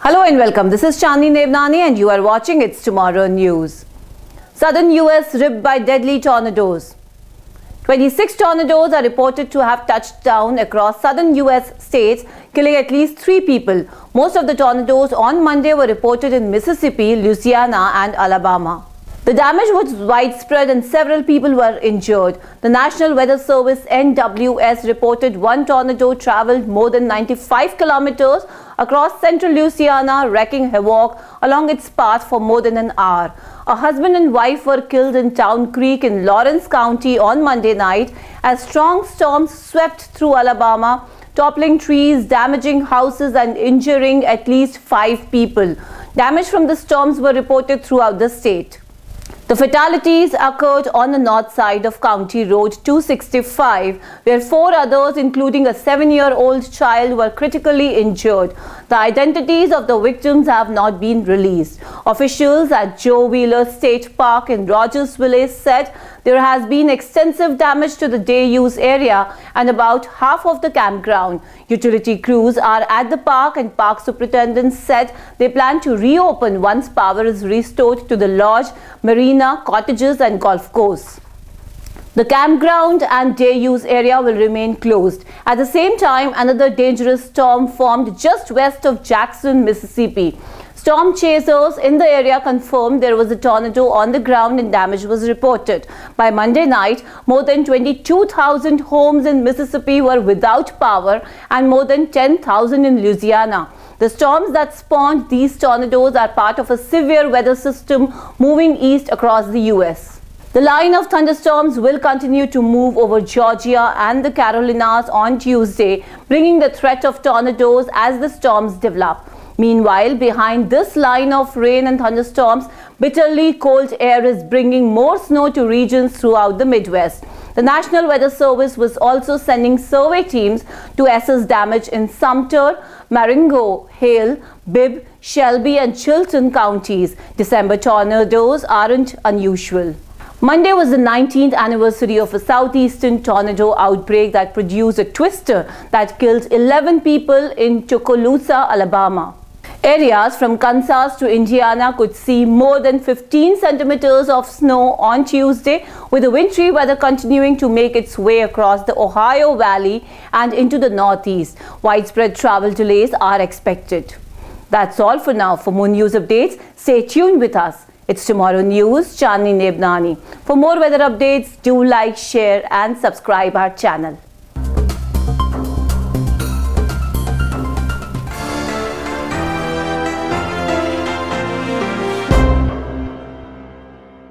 Hello and welcome. This is Chandni Nevnani and you are watching It's Tomorrow News. Southern US ripped by deadly tornadoes. 26 tornadoes are reported to have touched down across southern US states, killing at least 3 people. Most of the tornadoes on Monday were reported in Mississippi, Louisiana and Alabama. The damage was widespread and several people were injured. The National Weather Service NWS reported one tornado traveled more than 95 kilometers across central Louisiana, wreaking havoc along its path for more than an hour. A husband and wife were killed in Town Creek in Lawrence County on Monday night as strong storms swept through Alabama, toppling trees, damaging houses and injuring at least 5 people. Damage from the storms were reported throughout the state. The fatalities occurred on the north side of County Road 265, where 4 others, including a 7-year-old child, were critically injured. The identities of the victims have not been released. Officials at Joe Wheeler State Park in Rogersville said there has been extensive damage to the day-use area and about half of the campground. Utility crews are at the park and park superintendents said they plan to reopen once power is restored to the lodge, marina, cottages and golf course. The campground and day-use area will remain closed. At the same time, another dangerous storm formed just west of Jackson, Mississippi. Storm chasers in the area confirmed there was a tornado on the ground and damage was reported. By Monday night, more than 22,000 homes in Mississippi were without power and more than 10,000 in Louisiana. The storms that spawned these tornadoes are part of a severe weather system moving east across the U.S. The line of thunderstorms will continue to move over Georgia and the Carolinas on Tuesday, bringing the threat of tornadoes as the storms develop. Meanwhile, behind this line of rain and thunderstorms, bitterly cold air is bringing more snow to regions throughout the Midwest. The National Weather Service was also sending survey teams to assess damage in Sumter, Marengo, Hale, Bibb, Shelby and Chilton counties. December tornadoes aren't unusual. Monday was the 19th anniversary of a southeastern tornado outbreak that produced a twister that killed 11 people in Tuscaloosa, Alabama. Areas from Kansas to Indiana could see more than 15 centimeters of snow on Tuesday, with the wintry weather continuing to make its way across the Ohio Valley and into the Northeast. Widespread travel delays are expected. That's all for now. For more news updates, stay tuned with us. It's Tomorrow News, Chandni Nevnani. For more weather updates, do like, share and subscribe our channel.